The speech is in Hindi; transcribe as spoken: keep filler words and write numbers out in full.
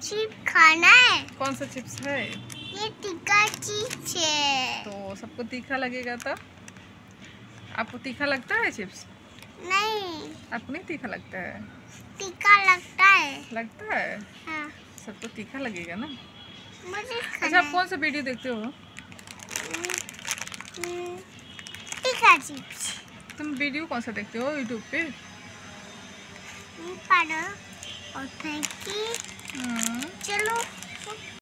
चिप्स खाना है। कौन सा चिप्स है? ये तीखा चिप्स है। तो सबको तीखा लगेगा तो? आपको तीखा लगता है चिप्स? नहीं। आपको नहीं तीखा लगता है? तीखा लगता है। लगता है? हाँ। सबको तीखा लगेगा ना। मुझे अच्छा, आप कौन सा वीडियो देखते हो? तीखा चिप्स। तुम वीडियो कौन सा देखते हो यूट्यूब पे? और फेंकी। चलो।